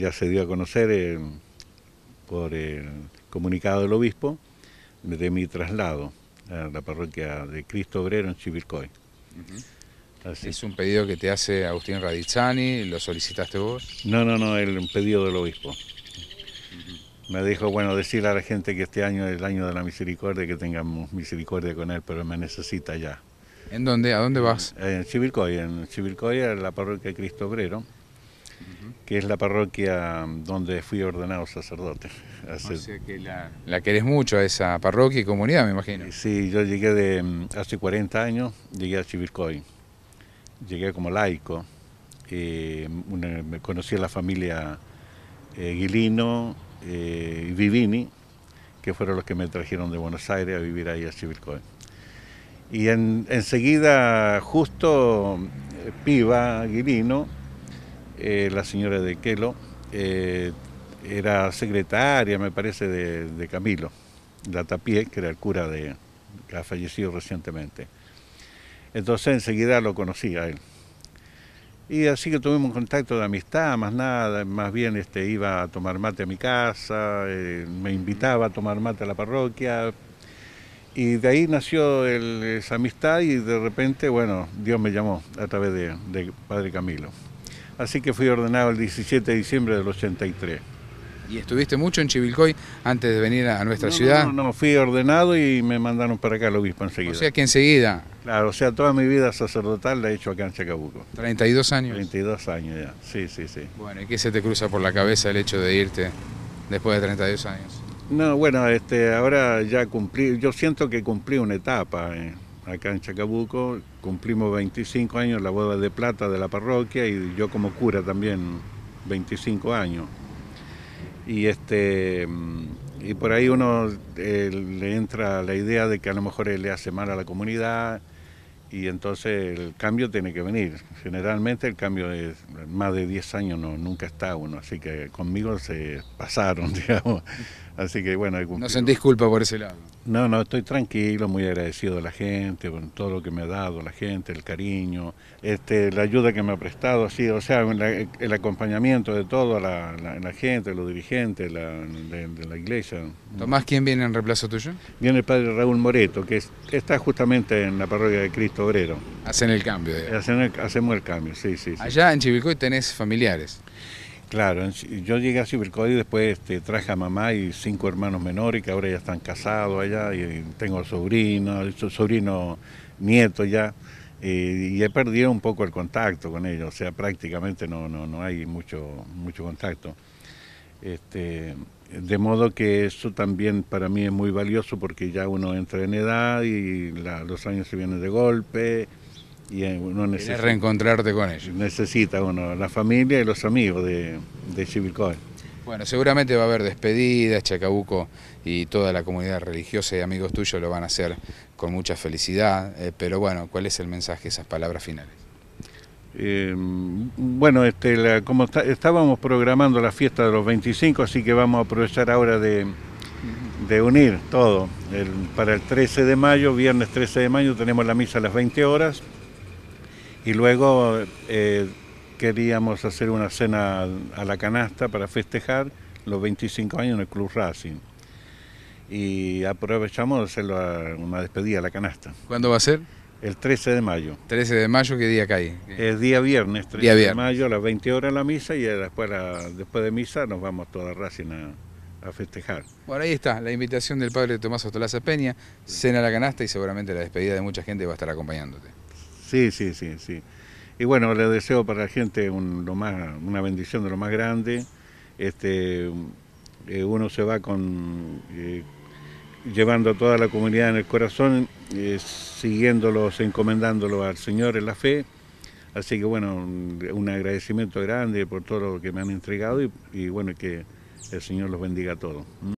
ya se dio a conocer por el comunicado del obispo de mi traslado a la parroquia de Cristo Obrero en Chivilcoy. ¿Es un pedido que te hace Agustín Radizzani? ¿Lo solicitaste vos? No, un pedido del obispo. Me dijo, bueno, decirle a la gente que este año es el año de la misericordia, que tengamos misericordia con él, pero me necesita ya. ¿En dónde? ¿A dónde vas? En Chivilcoy, a la parroquia de Cristo Obrero, que es la parroquia donde fui ordenado sacerdote. O sea que la querés mucho a esa parroquia y comunidad, me imagino. Sí, yo llegué hace 40 años, llegué a Chivilcoy. Llegué como laico, me conocí a la familia Guilino y Vivini, que fueron los que me trajeron de Buenos Aires a vivir ahí a Chivilcoy. Y enseguida, justo Piva Guilino, la señora de Quelo, era secretaria, me parece, de Camilo Latapié, que era el cura que ha fallecido recientemente. Entonces enseguida lo conocí a él. Y así que tuvimos un contacto de amistad, más nada, más bien iba a tomar mate a mi casa, me invitaba a tomar mate a la parroquia, y de ahí nació esa amistad y de repente, bueno, Dios me llamó a través de Padre Camilo. Así que fui ordenado el 17 de diciembre del 83. ¿Y estuviste mucho en Chivilcoy antes de venir a nuestra ciudad? No, fui ordenado y me mandaron para acá al obispo enseguida. O sea que enseguida. Claro, o sea, toda mi vida sacerdotal la he hecho acá en Chacabuco. 32 años. 32 años ya, sí. Bueno, ¿y qué se te cruza por la cabeza el hecho de irte después de 32 años? No, bueno, ahora ya cumplí, yo siento que cumplí una etapa acá en Chacabuco, cumplimos 25 años la boda de plata de la parroquia y yo como cura también 25 años. Y por ahí uno le entra la idea de que a lo mejor le hace mal a la comunidad y entonces el cambio tiene que venir. Generalmente el cambio es más de 10 años, nunca está uno, así que conmigo se pasaron, digamos. Así que bueno, ¿No sentís culpa por ese lado? No, estoy tranquilo, muy agradecido de la gente, por todo lo que me ha dado la gente, el cariño, la ayuda que me ha prestado, así, o sea, el acompañamiento de todo la gente, los dirigentes de la iglesia. ¿Tomás quién viene en reemplazo tuyo? Viene el padre Raúl Moreto, que está justamente en la parroquia de Cristo Obrero. Hacen el cambio. Hacemos el cambio, sí. Allá en Chivilcoy tenés familiares. Claro, yo llegué a Chivilcoy y después traje a mamá y 5 hermanos menores que ahora ya están casados allá y tengo sobrino nieto ya y he perdido un poco el contacto con ellos, o sea, prácticamente no hay mucho contacto. De modo que eso también para mí es muy valioso porque ya uno entra en edad y los años se vienen de golpe. Y uno necesita reencontrarte con ellos. Necesita uno la familia y los amigos de Chivilcoy. Bueno, seguramente va a haber despedidas, Chacabuco y toda la comunidad religiosa y amigos tuyos lo van a hacer con mucha felicidad, pero bueno, ¿cuál es el mensaje, esas palabras finales? Bueno, como estábamos programando la fiesta de los 25, así que vamos a aprovechar ahora de unir todo. Para el 13 de mayo, viernes 13 de mayo, tenemos la misa a las 20 horas. Y luego queríamos hacer una cena a la canasta para festejar los 25 años en el Club Racing. Y aprovechamos de hacer una despedida a la canasta. ¿Cuándo va a ser? El 13 de mayo. 13 de mayo, ¿qué día cae? Es día viernes, 13 de mayo a las 20 horas la misa y después de misa nos vamos toda Racing a festejar. Bueno, ahí está, la invitación del padre Tomás Ostolaza Peña, cena a la canasta y seguramente la despedida de mucha gente va a estar acompañándote. Sí. Y bueno, le deseo para la gente una bendición de lo más grande. Uno se va llevando a toda la comunidad en el corazón, siguiéndolos, encomendándolo al Señor en la fe. Así que bueno, un agradecimiento grande por todo lo que me han entregado y bueno, que el Señor los bendiga a todos.